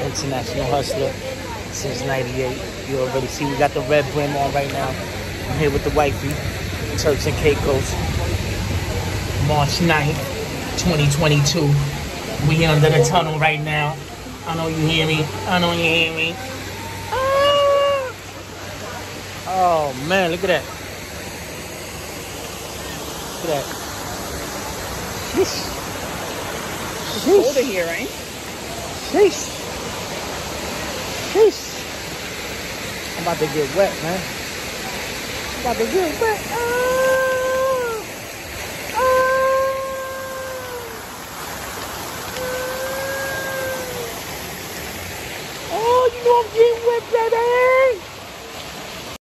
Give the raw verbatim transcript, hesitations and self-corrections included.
international hustler since ninety-eight. You already see we got the red brim on right now. I'm here with the wifey, Turks and Caicos. March ninth, twenty twenty-two. We under the tunnel right now. I know you hear me. I know you hear me. Ah! Oh man, look at that. Look at that. Sheesh. It's colder here, right? Sheesh. Sheesh. I'm about to get wet, man. I'm about to get wet. Ah!